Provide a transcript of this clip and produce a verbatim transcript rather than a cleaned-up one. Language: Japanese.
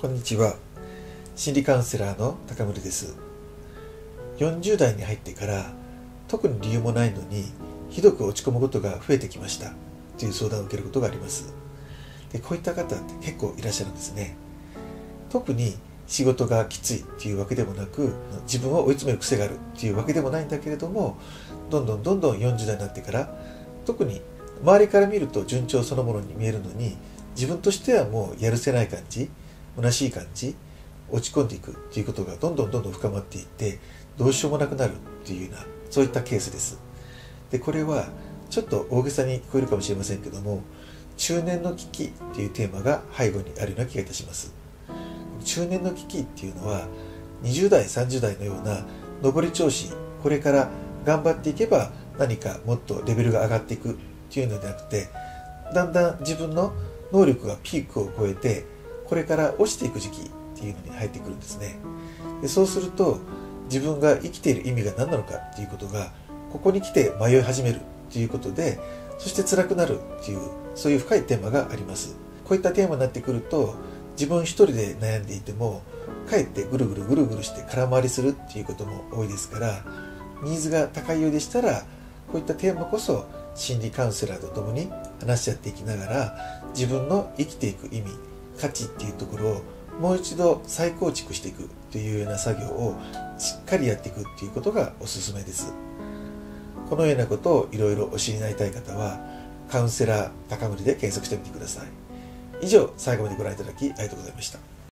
こんにちは。心理カウンセラーの高森です。よんじゅう代に入ってから特に理由もないのにひどく落ち込むことが増えてきましたという相談を受けることがあります。でこういった方って結構いらっしゃるんですね。特に仕事がきついっていうわけでもなく、自分を追い詰める癖があるっていうわけでもないんだけれども、どんどんどんどんよんじゅう代になってから特に周りから見ると順調そのものに見えるのに、自分としてはもうやるせない感じ、虚しい感じ、落ち込んでいくっていうことがどんどんどんどん深まっていって、どうしようもなくなるっていうような、そういったケースです。でこれはちょっと大げさに聞こえるかもしれませんけども、中年の危機っていうテーマが背後にあるような気がいたします。中年の危機っていうのはにじゅう代さんじゅう代のような上り調子、これから頑張っていけば何かもっとレベルが上がっていくっていうのではなくて、だんだん自分の能力がピークを超えてこれから落ちていく時期っていうのに入ってくるんですね。でそうすると自分が生きている意味が何なのかっていうことがここに来て迷い始めるっていうことで、そして辛くなるっていう、そういう深いテーマがあります。こういったテーマになってくると、自分一人で悩んでいてもかえってぐるぐるぐるぐるして空回りするっていうことも多いですから、ニーズが高いようでしたらこういったテーマこそ心理カウンセラーとともに話し合っていきながら、自分の生きていく意味、価値っていうところをもう一度再構築していくというような作業をしっかりやっていくっていうことがおすすめです。このようなことをいろいろお知りになりたい方はカウンセラー高森で検索してみてください。以上、最後までご覧いただきありがとうございました。